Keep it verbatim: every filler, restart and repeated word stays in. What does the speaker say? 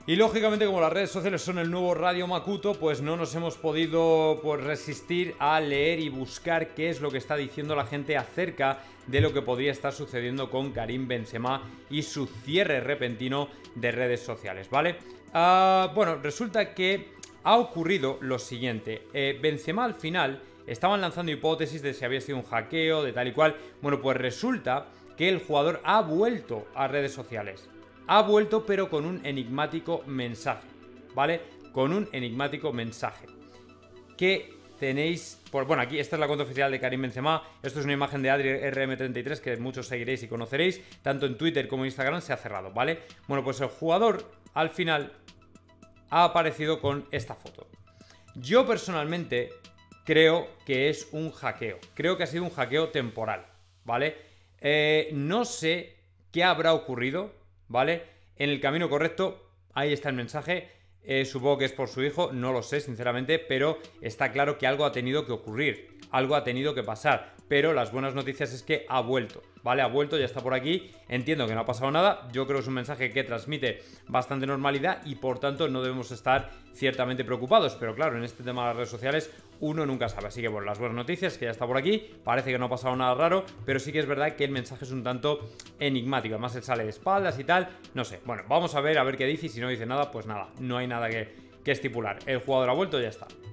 Y lógicamente, como las redes sociales son el nuevo Radio Makuto, pues no nos hemos podido pues, resistir a leer y buscar qué es lo que está diciendo la gente acerca de lo que podría estar sucediendo con Karim Benzema y su cierre repentino de redes sociales, ¿vale? Uh, bueno, resulta que ha ocurrido lo siguiente. Eh, Benzema al final estaban lanzando hipótesis de si había sido un hackeo, de tal y cual. Bueno, pues resulta que el jugador ha vuelto a redes sociales. Ha vuelto, pero con un enigmático mensaje, ¿vale? Con un enigmático mensaje. Que tenéis... Por, bueno, aquí esta es la cuenta oficial de Karim Benzema. Esto es una imagen de Adri R M treinta y tres que muchos seguiréis y conoceréis. Tanto en Twitter como en Instagram se ha cerrado, ¿vale? Bueno, pues el jugador, al final, ha aparecido con esta foto. Yo, personalmente, creo que es un hackeo. Creo que ha sido un hackeo temporal, ¿vale? Eh, no sé qué habrá ocurrido, ¿vale? En el camino correcto, ahí está el mensaje. Eh, supongo que es por su hijo, no lo sé, sinceramente, pero está claro que algo ha tenido que ocurrir, algo ha tenido que pasar. Pero las buenas noticias es que ha vuelto, ¿vale? Ha vuelto, ya está por aquí. Entiendo que no ha pasado nada. Yo creo que es un mensaje que transmite bastante normalidad y por tanto no debemos estar ciertamente preocupados. Pero claro, en este tema de las redes sociales uno nunca sabe. Así que bueno, las buenas noticias es que ya está por aquí. Parece que no ha pasado nada raro, pero sí que es verdad que el mensaje es un tanto enigmático. Además él sale de espaldas y tal. No sé, bueno, vamos a ver, a ver qué dice. Y si no dice nada, pues nada, no hay nada que, que estipular. El jugador ha vuelto y ya está.